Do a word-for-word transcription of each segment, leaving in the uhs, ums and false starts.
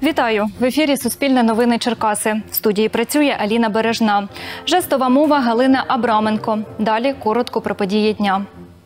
Вітаю! В ефірі «Суспільне новини Черкаси». В студії працює Аліна Бережна. Жестова мова Галина Абраменко. Далі коротко про події дня.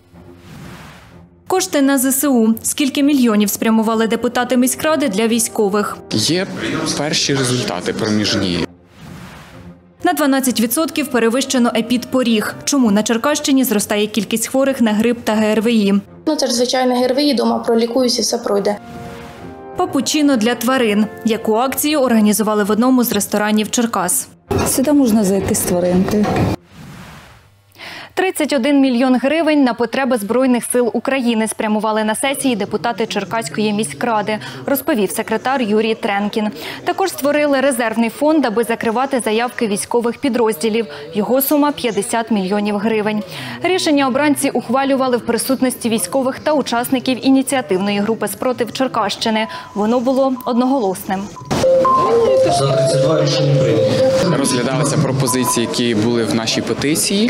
Кошти на зе се у. Скільки мільйонів спрямували депутати міськради для військових? Є перші результати проміжні. На дванадцять відсотків перевищено епідпоріг. Чому на Черкащині зростає кількість хворих на грип та ге ер ве і? Ну, це ж звичайне ге ер ве і, дома пролікуюсь і все пройде. Папучино для тварин. Яку акцію організували в одному з ресторанів Черкас? Сюди можна зайти з тваринкою. тридцять один мільйон гривень на потреби Збройних сил України спрямували на сесії депутати Черкаської міськради, розповів секретар Юрій Тренкін. Також створили резервний фонд, аби закривати заявки військових підрозділів. Його сума – п'ятдесят мільйонів гривень. Рішення обранці ухвалювали в присутності військових та учасників ініціативної групи «Спротив Черкащини». Воно було одноголосним. Розглядалися пропозиції, які були в нашій петиції,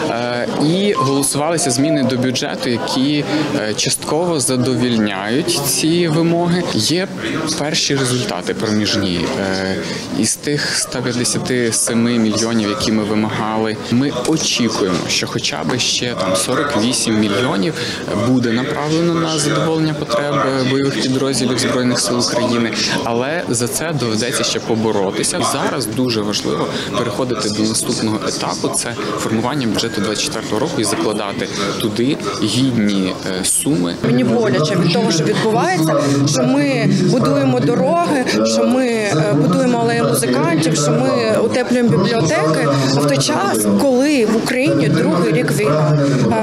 і голосувалися зміни до бюджету, які частково задовільняють ці вимоги. Є перші результати проміжні. Із тих ста п'ятдесяти семи мільйонів, які ми вимагали, ми очікуємо, що хоча б ще там сорок вісім мільйонів буде направлено на задоволення потреб бойових підрозділів Збройних сил України, але за це доведеться ще поборотися. І зараз дуже важливо переходити до наступного етапу – це формування бюджету двадцять четвертого року і закладати туди гідні суми. Мені боляче від того, що відбувається, що ми будуємо дороги, що ми будуємо алеї музикантів, що ми утеплюємо бібліотеки, а в той час, коли в Україні другий рік війна.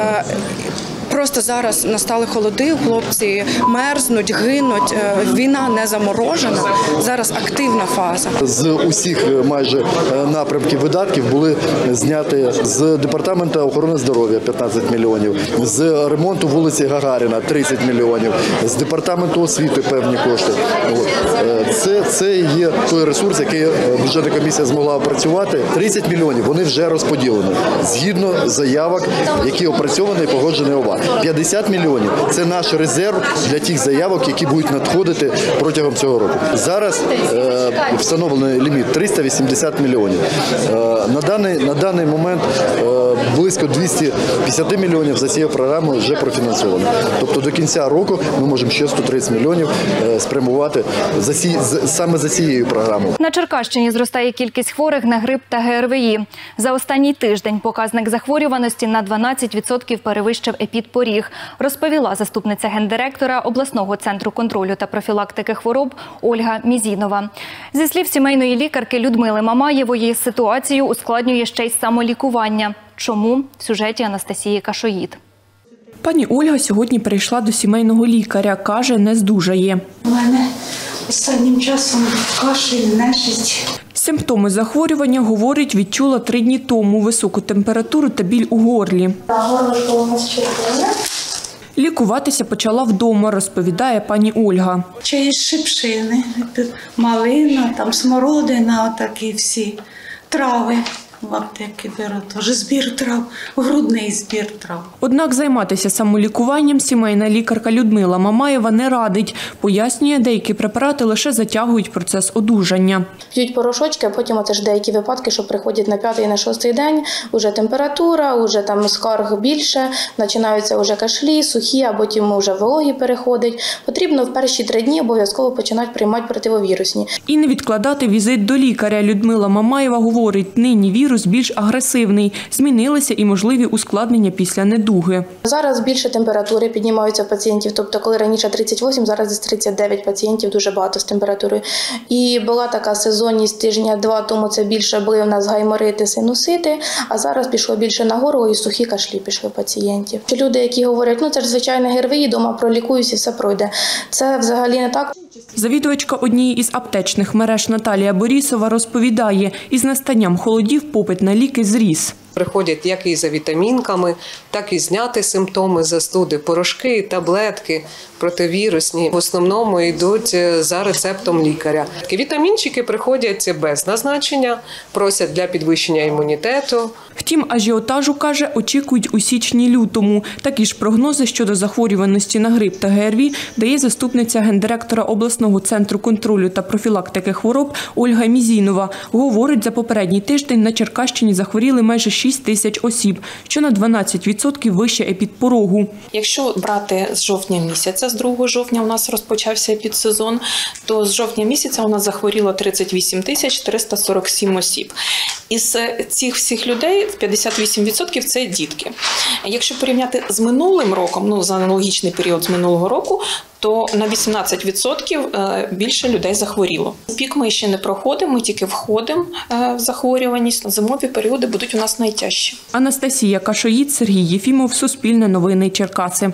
Просто зараз настали холоди, хлопці мерзнуть, гинуть, війна не заморожена, зараз активна фаза. З усіх майже напрямків видатків були зняті з департаменту охорони здоров'я п'ятнадцять мільйонів, з ремонту вулиці Гагаріна тридцять мільйонів, з департаменту освіти певні кошти. Це, це є той ресурс, який бюджетна комісія змогла опрацювати. тридцять мільйонів вони вже розподілені згідно заявок, які опрацьовані і погоджені ОВА. п'ятдесят мільйонів – це наш резерв для тих заявок, які будуть надходити протягом цього року. Зараз е, встановлений ліміт триста вісімдесят мільйонів. Е, на, даний, на даний момент е, близько двісті п'ятдесят мільйонів за цією програмою вже профінансовано. Тобто до кінця року ми можемо ще сто тридцять мільйонів е, спрямувати за ці, з, саме за цією програмою. На Черкащині зростає кількість хворих на грип та ге ер ве і. За останній тиждень показник захворюваності на дванадцять відсотків перевищив епідпоріг, розповіла заступниця гендиректора обласного центру контролю та профілактики хвороб Ольга Мізінова. Зі слів сімейної лікарки Людмили Мамаєвої, ситуацію ускладнює ще й самолікування. Чому? В сюжеті Анастасії Кашоїд. Пані Ольга сьогодні прийшла до сімейного лікаря. Каже, не здужає. У мене останнім часом кашель, нежить. Симптоми захворювання, говорить, відчула три дні тому. Високу температуру та біль у горлі. Горло у нас червоне. Лікуватися почала вдома, розповідає пані Ольга. Чаї з шипшини, малина, там смородина, отакі всі трави. В аптеки беру, теж збір трав, грудний збір трав. Однак займатися самолікуванням сімейна лікарка Людмила Мамаєва не радить. Пояснює, деякі препарати лише затягують процес одужання. П'ють порошочки, а потім оце ж деякі випадки, що приходять на п'ятий, на шостий день, вже температура, вже там скарг більше, починаються вже кашлі, сухі, а потім вже вологі переходить. Потрібно в перші три дні обов'язково починати приймати противовірусні. І не відкладати візит до лікаря. Людмила Мамаєва говорить, нині вірус Вірус більш агресивний. Змінилися і можливі ускладнення після недуги. Зараз більше температури піднімаються в пацієнтів. Тобто, коли раніше тридцять вісім, зараз десь тридцять дев'ять пацієнтів, дуже багато з температурою. І була така сезонність тижня-два, тому це більше були у нас гайморити, синусити, а зараз пішло більше на горло і сухі кашлі пішли пацієнтів. Люди, які говорять, ну це ж звичайне ге ер ве і, дома пролікуюсь і все пройде. Це взагалі не так. Завідувачка однієї із аптечних мереж Наталія Борісова розповідає, із настанням холодів попит на ліки зріс. Приходять як і за вітамінками, так і зняти симптоми застуди, порошки, таблетки противірусні. В основному йдуть за рецептом лікаря. Вітамінчики приходять без назначення, просять для підвищення імунітету. Втім, ажіотажу, каже, очікують у січні-лютому. Такі ж прогнози щодо захворюваності на грип та ГРВІ дає заступниця гендиректора обласного центру контролю та профілактики хвороб Ольга Мізінова. Говорить, за попередній тиждень на Черкащині захворіли майже шість тисяч осіб, що на дванадцять відсотків вище епідпорогу. Якщо брати з жовтня місяця, з другого жовтня у нас розпочався епідсезон, то з жовтня місяця у нас захворіло тридцять вісім тисяч триста сорок сім осіб. Із цих всіх людей п'ятдесят вісім відсотків – це дітки. Якщо порівняти з минулим роком, ну за аналогічний період з минулого року, то на вісімнадцять відсотків більше людей захворіло. Пік ми ще не проходимо, ми тільки входимо в захворюваність. Зимові періоди будуть у нас найтяжчі. Анастасія Кашоїд, Сергій Єфімов, Суспільне новини, Черкаси.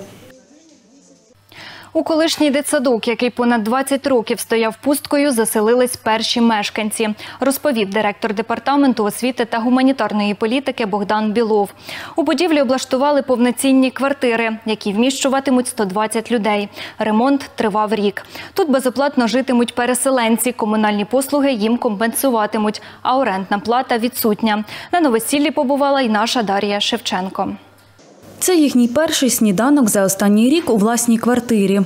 У колишній дитсадок, який понад двадцять років стояв пусткою, заселились перші мешканці, розповів директор департаменту освіти та гуманітарної політики Богдан Білов. У будівлі облаштували повноцінні квартири, які вміщуватимуть сто двадцять людей. Ремонт тривав рік. Тут безоплатно житимуть переселенці, комунальні послуги їм компенсуватимуть, а орендна плата відсутня. На новосіллі побувала й наша Дар'я Шевченко. Це їхній перший сніданок за останній рік у власній квартирі.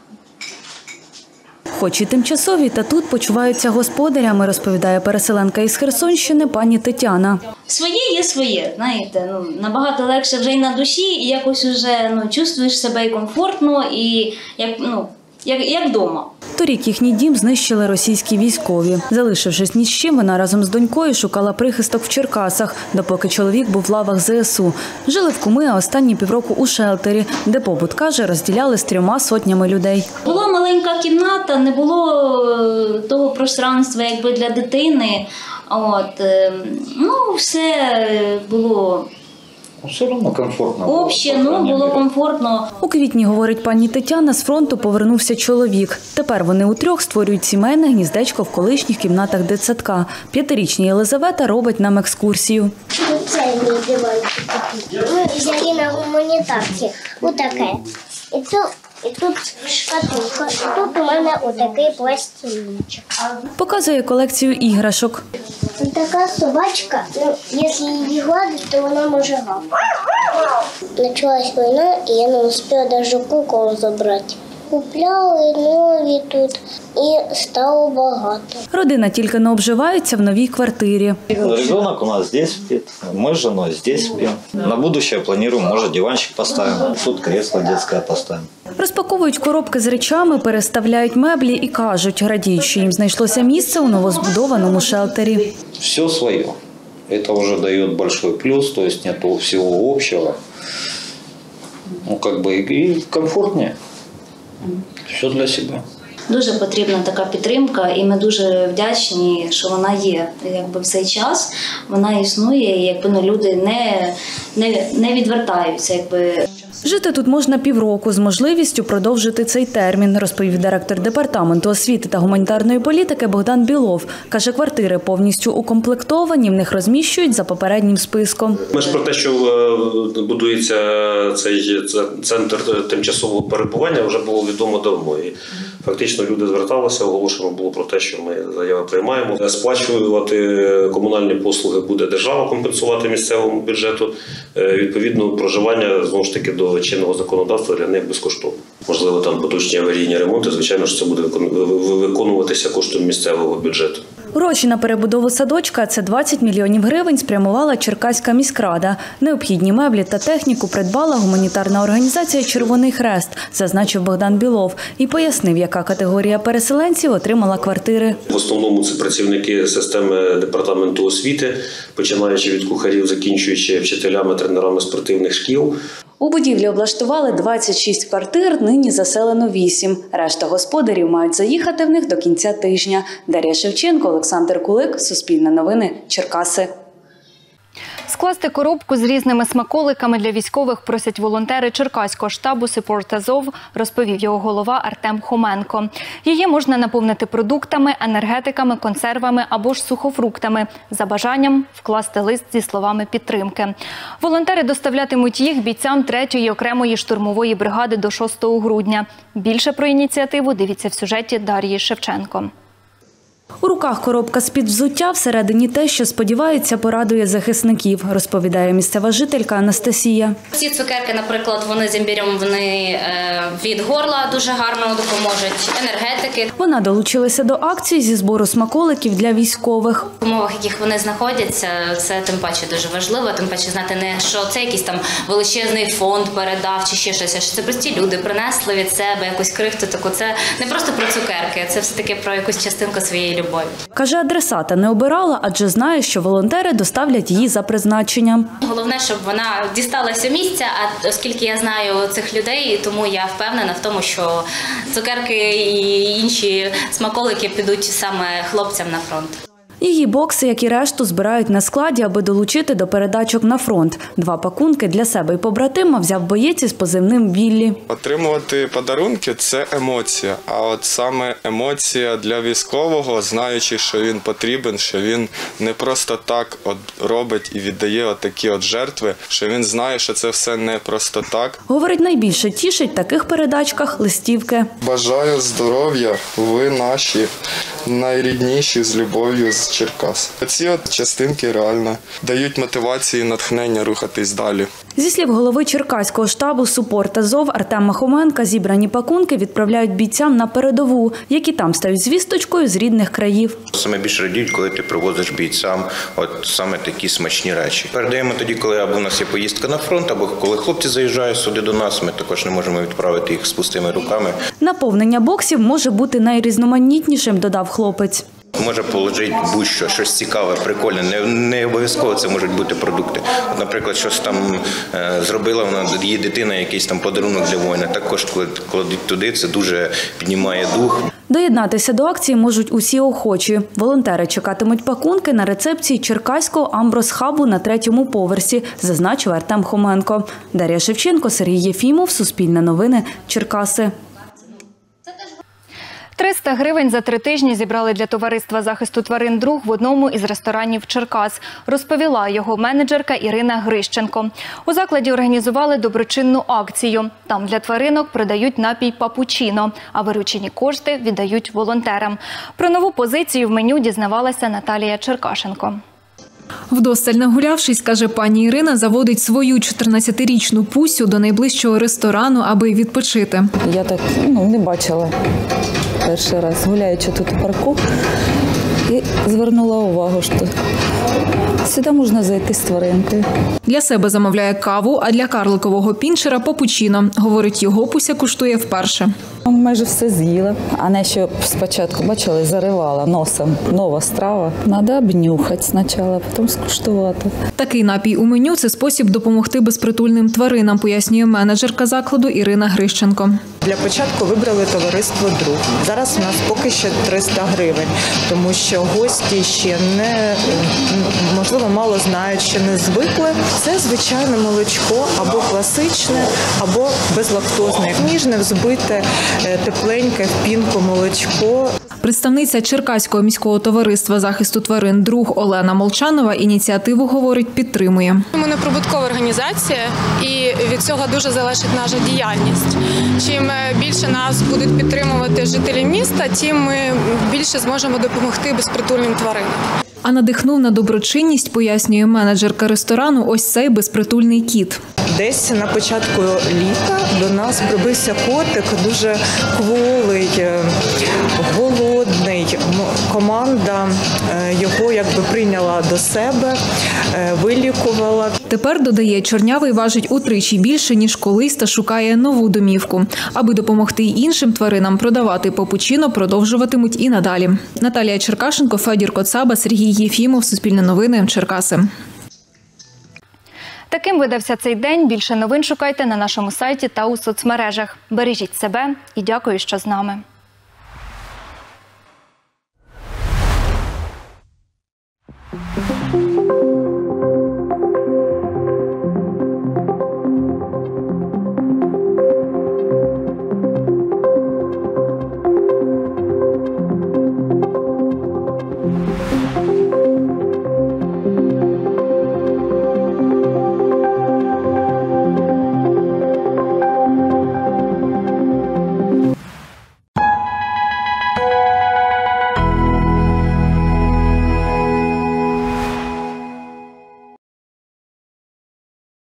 Хоч і тимчасові, та тут почуваються господарями, розповідає переселенка із Херсонщини пані Тетяна. Своє є своє, знаєте, ну, набагато легше вже й на душі, і якось вже ну, чувствуєш себе і комфортно, і як, ну, як, як вдома. Торік їхній дім знищили російські військові. Залишившись ні з чим, вона разом з донькою шукала прихисток в Черкасах, допоки чоловік був в лавах зе ес у. Жили в Куми, а останні півроку у шелтері, де побут, каже, розділяли з трьома сотнями людей. Була маленька кімната, не було того пространства якби для дитини. От, ну, все було... Все одно комфортно. Обще, ну, було комфортно. У квітні, говорить пані Тетяна, з фронту повернувся чоловік. Тепер вони утрьох створюють сімейне гніздечко в колишніх кімнатах дитсадка. П'ятирічна Єлизавета робить нам екскурсію. Це мій диванчик такий. Ми взяли на гуманітарці. Отаке. І тут, і тут шкатулка. І тут у мене отакий пластилінчик. Показує колекцію іграшок. Така собачка, ну, якщо її гладити, то вона може гавкати. Почалась війна, і я не встигла навіть кукол забрати. Купляли нові тут і стало багато. Родина тільки не обживається в новій квартирі. Ребенок у нас здесь спит, мы с женой здесь спим. На будущее планируем, может, диванчик поставим, тут кресло детское поставим. Розпаковують коробки з речами, переставляють меблі і кажуть, радіють, що їм знайшлося місце у новозбудованому шелтері. Все свое. Это уже дает большой плюс, то есть нету всего общего. Ну, как бы и комфортнее. Все для себе. Дуже потрібна така підтримка, і ми дуже вдячні, що вона є. Якби в цей час вона існує, і якби ну, люди не, не, не відвертаються. Якби. Жити тут можна півроку з можливістю продовжити цей термін, розповів директор департаменту освіти та гуманітарної політики Богдан Білов. Каже, квартири повністю укомплектовані, в них розміщують за попереднім списком. Ми ж про те, що будується цей центр тимчасового перебування, вже було відомо давно. І фактично люди зверталися, оголошено було про те, що ми заяви приймаємо. Сплачувати комунальні послуги буде держава, компенсувати місцевому бюджету. Відповідно, проживання, знову ж таки, до чинного законодавства для них безкоштовно. Можливо, там поточні аварійні ремонти, звичайно, що це буде виконуватися коштом місцевого бюджету. Гроші на перебудову садочка – це двадцять мільйонів гривень спрямувала Черкаська міськрада. Необхідні меблі та техніку придбала гуманітарна організація «Червоний Хрест», зазначив Богдан Білов. І пояснив, яка категорія переселенців отримала квартири. В основному це працівники системи департаменту освіти, починаючи від кухарів, закінчуючи вчителями, тренерами спортивних шкіл. У будівлі облаштували двадцять шість квартир, нині заселено вісім. Решта господарів мають заїхати в них до кінця тижня. Дар'я Шевченко, Олександр Кулик, Суспільне новини, Черкаси. Скласти коробку з різними смаколиками для військових просять волонтери Черкаського штабу «Support Азов», розповів його голова Артем Хоменко. Її можна наповнити продуктами, енергетиками, консервами або ж сухофруктами. За бажанням вкласти лист зі словами підтримки. Волонтери доставлятимуть їх бійцям третьої окремої штурмової бригади до шостого грудня. Більше про ініціативу дивіться в сюжеті Дар'ї Шевченко. У руках коробка з-під взуття, всередині те, що, сподівається, порадує захисників, розповідає місцева жителька Анастасія. Ці цукерки, наприклад, вони з імбірем, вони від горла дуже гарно допоможуть, енергетики. Вона долучилася до акції зі збору смаколиків для військових. В умовах, в яких вони знаходяться, це тим паче дуже важливо, тим паче знати не, що це якийсь там величезний фонд передав чи ще щось, а що це прості люди принесли від себе якусь крихту таку. Це не просто про цукерки, це все-таки про якусь частинку своєї любові. Каже, адресата не обирала, адже знає, що волонтери доставлять її за призначенням. Головне, щоб вона дісталася місця, а оскільки я знаю цих людей, тому я впевнена в тому, що цукерки і інші смаколики підуть саме хлопцям на фронт. Її бокси, як і решту, збирають на складі, аби долучити до передачок на фронт. Два пакунки для себе і побратима взяв боєць із позивним «Біллі». Отримувати подарунки – це емоція. А от саме емоція для військового, знаючи, що він потрібен, що він не просто так от робить і віддає от такі от жертви, що він знає, що це все не просто так. Говорить, найбільше тішить в таких передачках листівки. Бажаю здоров'я, ви наші найрідніші, з любов'ю з Черкас. Ці от частинки реально дають мотивацію і натхнення рухатись далі. Зі слів голови Черкаського штабу «Support Азов» Артема Хоменка, зібрані пакунки відправляють бійцям на передову, які там стають звісточкою з рідних країв. Саме більше радіють, коли ти привозиш бійцям от саме такі смачні речі. Передаємо тоді, коли або у нас є поїздка на фронт, або коли хлопці заїжджають сюди до нас, ми також не можемо відправити їх з пустими руками. Наповнення боксів може бути найрізноманітнішим, додав хлопець. Може положити будь-що, щось цікаве, прикольне. Не, не обов'язково це можуть бути продукти. От, наприклад, щось там е, зробила вона, її дитина, якийсь там подарунок для воїна. Також кладуть туди, це дуже піднімає дух. Доєднатися до акції можуть усі охочі. Волонтери чекатимуть пакунки на рецепції Черкаського Амброс-хабу на третьому поверсі, зазначив Артем Хоменко. Дар'я Шевченко, Сергій Єфімов, Суспільне новини, Черкаси. триста гривень за три тижні зібрали для товариства захисту тварин «Друг» в одному із ресторанів Черкас, розповіла його менеджерка Ірина Грищенко. У закладі організували доброчинну акцію. Там для тваринок продають напій «Папучино», а виручені кошти віддають волонтерам. Про нову позицію в меню дізнавалася Наталія Черкашенко. Вдосталь нагулявшись, каже пані Ірина, заводить свою чотирнадцятирічну Пусю до найближчого ресторану, аби відпочити. Я так ну, не бачила перший раз, гуляючи тут у парку, і звернула увагу, що сюди можна зайти з тваринкою. Для себе замовляє каву, а для карликового пінчера – папучино. Говорить, його Пуся куштує вперше. Майже все з'їла, а не що спочатку, бачили, заривала носом. Нова страва. Треба обнюхати спочатку, потім скуштувати. Такий напій у меню – це спосіб допомогти безпритульним тваринам, пояснює менеджерка закладу Ірина Грищенко. Для початку вибрали товариство «Друг». Зараз у нас поки що триста гривень, тому що гості ще не, можливо, мало знають, ще не звикли. Це звичайне молочко, або класичне, або безлактозне, ніжне, взбите, тепленьке, в пінку молочко. Представниця Черкаського міського товариства захисту тварин «Друг» Олена Молчанова ініціативу, говорить, підтримує. Ми неприбуткова організація, і від цього дуже залежить наша діяльність. Чим більше нас будуть підтримувати жителі міста, тим ми більше зможемо допомогти безпритульним тваринам. А надихнув на доброчинність, пояснює менеджерка ресторану, ось цей безпритульний кіт. Десь на початку літа до нас прибився котик, дуже кволий, голодний. Команда його якби прийняла до себе, вилікувала. Тепер, додає, чорнявий важить утричі більше, ніж колись, та шукає нову домівку. Аби допомогти й іншим тваринам продавати папучино, продовжуватимуть і надалі. Наталія Черкашенко, Федір Коцаба, Сергій Єфімов, Суспільне новини, Черкаси. Таким видався цей день. Більше новин шукайте на нашому сайті та у соцмережах. Бережіть себе і дякую, що з нами.